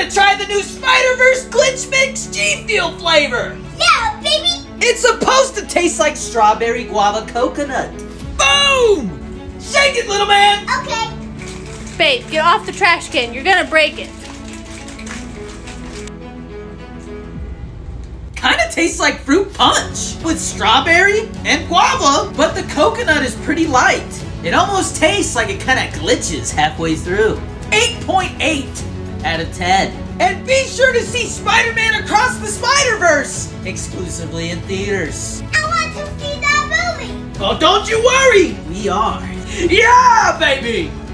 Wanna try the new Spider-Verse Glitch Mix GFUEL flavor? Yeah, baby! It's supposed to taste like strawberry guava coconut. Boom! Shake it, little man! Okay. Babe, get off the trash can. You're gonna break it. Kinda tastes like fruit punch with strawberry and guava, but the coconut is pretty light. It almost tastes like it kinda glitches halfway through. 8.8 out of 10. And be sure to see Spider-Man Across the Spider-Verse exclusively in theaters. I want to see that movie! Oh, don't you worry! We are. Yeah, baby!